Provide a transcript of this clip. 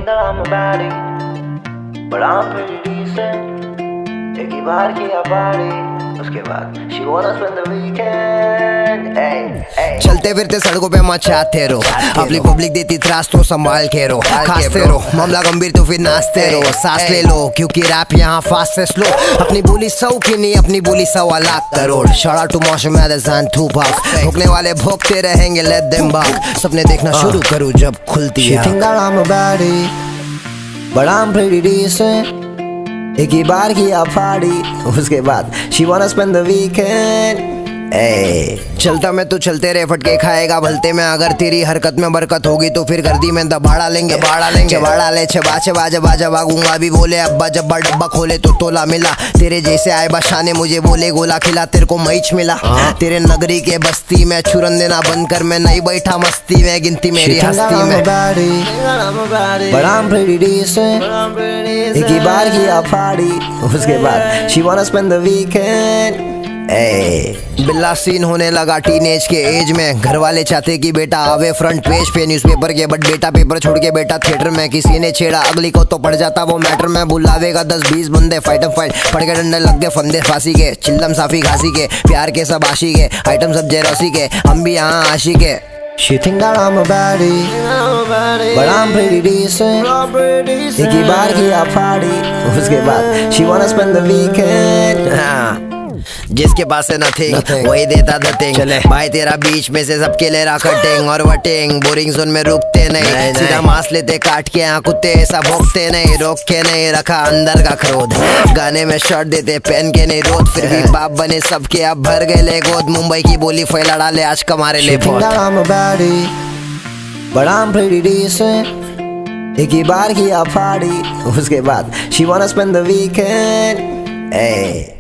that I'm a baddie, but I'm pretty decent. एक ही बार किया party, उसके बाद she wanna spend the weekend. चलते फिरते सड़कों पे मचाते रहो, अपनी पब्लिक देती त्रास तो संभाल के रो, खासते रहो मामला गंभीर तो फिर नाचते रहो, सांस ले लो क्योंकि रैप यहाँ फास्ट से स्लो, अपनी बोली 100 की नहीं अपनी बोली 1.25 lakh crore. Shout out to मॉशम मैदसान टूपाक, भोंकने वाले भोंकते रहेंगे लेट देम बाक, सपने देखना शुरू करूँ जब खुलती है। She think that I'm a baddie, but I'm pretty decent. एक ही बार किया पार्टी, उसके बाद she wanna spend the weekend. चलता मैं तो चलते रहे, फटके खाएगा भलते में, अगर तेरी हरकत में बरकत होगी तो फिर गर्दी में दबाड़ा लेंगे चबाड़ा ले चबा चबा जबा जबागूंगा भी बोले अब्बा जब्बा डब्बा खोले तो तोला मिला, तेरे जैसे आए बशाने मुझे बोले गोला खिला, तेरे को मैच मिला तेरे नगरी के बस्ती में, चुरन देना बंद कर मैं नहीं बैठा मस्ती में, गिनती मेरी हस्ती में। But I'm pretty decent. एक ही बार किया पार्टी, उसके बाद she wanna spend the weekend. बिल्ला सीन होने लगा टीनेज के एज में, घर वाले चाहते कि बेटा आवे फ्रंट पेज पे न्यूज़पेपर के, बट बेटा पेपर छोड़ के बेटा थिएटर में, किसी ने छेड़ा अगली को तो पड़ जाता वो मैटर में, बुलावेगा 10-20 बंदे फाइट पड़ के डंडे लग गए फंदे फांसी के, चिल्लम साफी घासी के, प्यार के सब आशी के, आइटम सब जेरोसी के, हम भी यहाँ आशी के। She think that I'm a baddie, but I'm pretty decent. एक ही बार किया पार्टी, उसके बाद she wanna spend the weekend. जिसके पास है नथिंग वही देता नथिंग, भाई तेरा बीच में से सबके ले रहा कटिंग और वटिंग, बोरिंग जोन में रुकते नहीं, सीधा मांस लेते काट के यहाँ कुत्ते ऐसा भोंकते नहीं, रोक के नहीं रखा अंदर का क्रोध, गाने में शर्ट देते पहन के नहीं रोद, फिर भी बाप बने सबके अब भर गए ले गोद, मुंबई की बोली फैला डाले आज कमारे ले बहुत। But I'm pretty decent. एक ही बार किया पार्टी, उसके बाद she wanna spend the weekend.